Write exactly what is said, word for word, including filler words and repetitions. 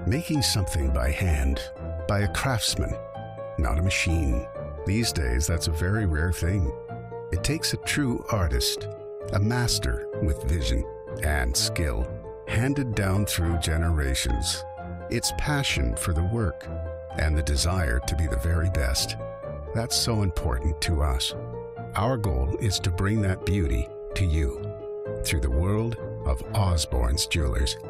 Making something by hand, by a craftsman, not a machine. These days, that's a very rare thing. It takes a true artist, a master with vision and skill, handed down through generations. It's passion for the work and the desire to be the very best. That's so important to us. Our goal is to bring that beauty to you through the world of Osbornes Jewelers.